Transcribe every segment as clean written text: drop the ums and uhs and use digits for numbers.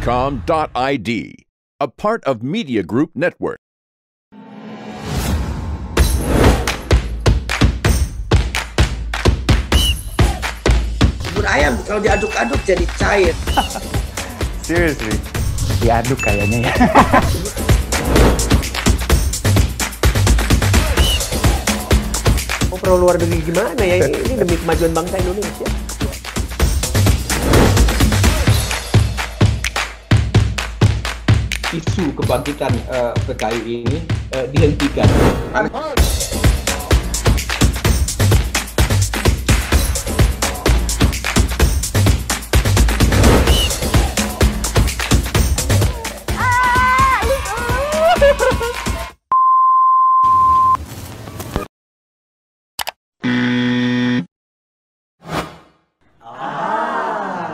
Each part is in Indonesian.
Medcom.id, a part of Media Group Network. Bubur ayam kalau diaduk-aduk jadi cair. Seriously? Diaduk kayaknya ya. Oh, perlu luar negeri gimana ya? Ini demi kemajuan bangsa Indonesia. Isu kebangkitan PKI ini dihentikan.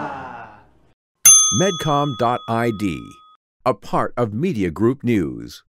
Medcom.id, a part of Media Group News.